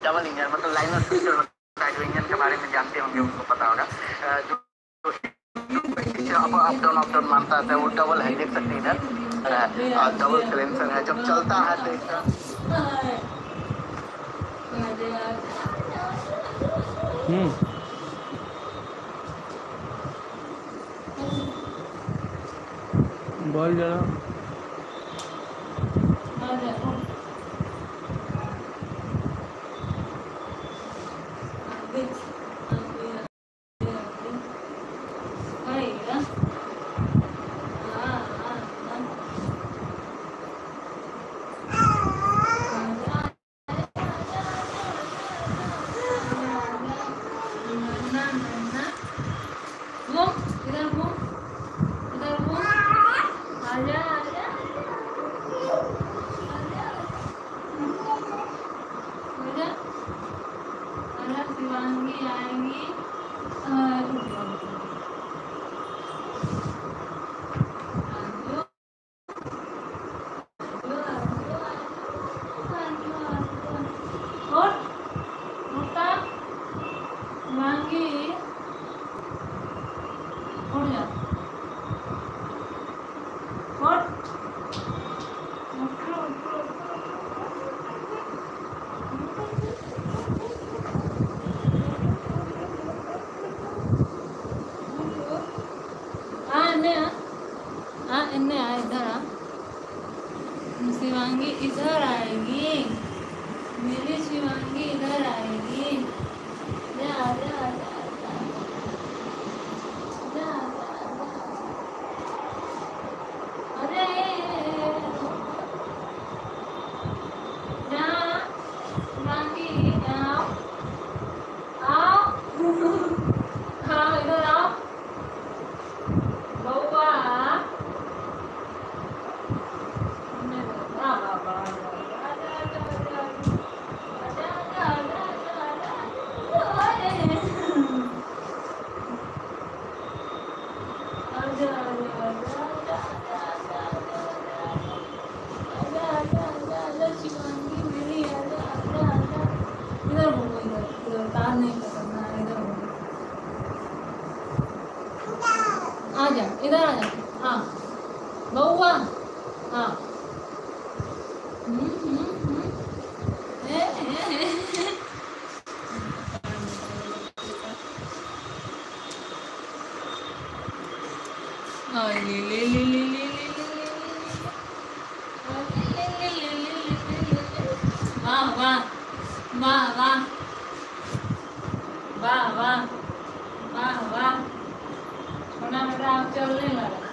Double engine मतलब liner future होता है, जो इंजन के बारे में जानते होंगे उनको पता होगा। जो अप डाउन मारता है वो डबल है, देख सकते हैं इधर डबल सिलेंसर है। जब चलता है तो इसका बोल जरा। शिवांगी आएंगी शिवांगी इधर आएगी, मेरी शिवांगी इधर आएगी। जा जा जा अरे जा शिवांगी आओ आओ हाँ इधर आओ बउआ। आजा इधर आजा। हाँ बउआ हाँ वाह वाह वाह वाह वाह वाह वाह वाह छोटा बेटा आप चलने लगा।